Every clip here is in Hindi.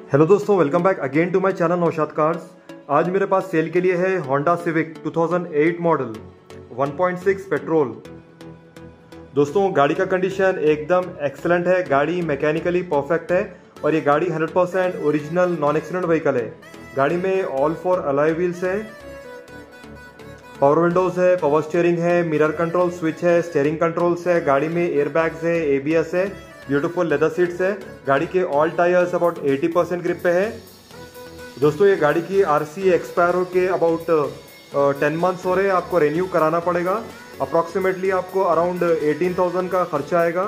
हेलो दोस्तों, welcome back again to my channel Naushad cars. आज मेरे पास सेल के लिए है होंडा सिविक 2008 मॉडल 1.6 पेट्रोल। दोस्तों गाड़ी का कंडीशन एकदम एक्सेलेंट है, गाड़ी मैकेनिकली परफेक्ट है और ये गाड़ी 100% ओरिजिनल नॉन एक्सीडेंट व्हीकल है। गाड़ी में ऑल फॉर अलॉय व्हील्स है, पावर विंडोज है, पावर स्टीयरिंग है, मिरर कंट्रोल स्विच है, स्टीयरिंग कंट्रोल्स है, गाड़ी में एयरबैग्स है, ABS है, ब्यूटीफुल लेदर सीट्स है। गाड़ी के ऑल टायर्स अबाउट 80% ग्रिप पे है। दोस्तों ये गाड़ी की RC एक्सपायर होके अबाउट 10 मंथ्स हो रहे हैं, आपको रिन्यू कराना पड़ेगा। अप्रॉक्सीमेटली आपको अराउंड 18,000 का खर्चा आएगा।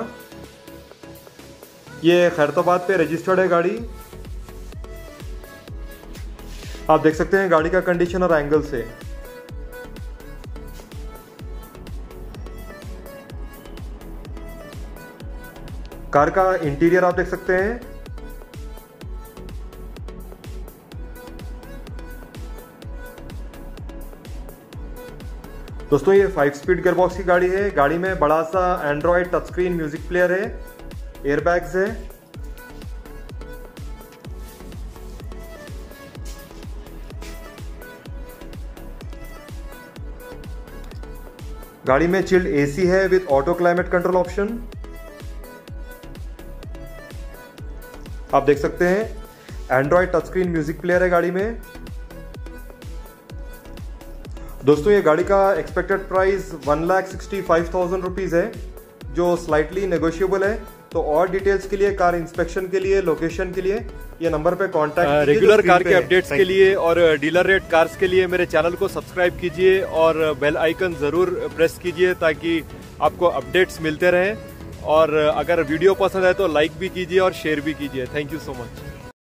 ये खैरताबाद पे रजिस्टर्ड है गाड़ी। आप देख सकते हैं गाड़ी का कंडीशन और एंगल से। कार का इंटीरियर आप देख सकते हैं। दोस्तों ये 5 स्पीड गियरबॉक्स की गाड़ी है। गाड़ी में बड़ा सा Android touch screen music player है, एयरबैग्स है। गाड़ी में चिल्ड AC है with auto climate control option. आप देख सकते हैं Android touch screen music player है गाड़ी में। दोस्तों ये गाड़ी का एक्सपेक्टेड प्राइस 1,65,000 रुपीज़ है, जो स्लाइटली नेगोशिएबल है। तो और डिटेल्स के लिए, कार इंस्पेक्शन के लिए, लोकेशन के लिए ये नंबर पे कांटेक्ट। रेगुलर कार के अपडेट्स के लिए और डीलर रेट कार्स के लिए मेरे चैनल को सब्सक्राइब कीजिए और बेल आइकन ज़रूर प्रेस कीजिए ताकि आपको अपडेट्स मिलते रहें। और अगर वीडियो पसंद है तो लाइक भी कीजिए और शेयर भी कीजिए। Thank you so much.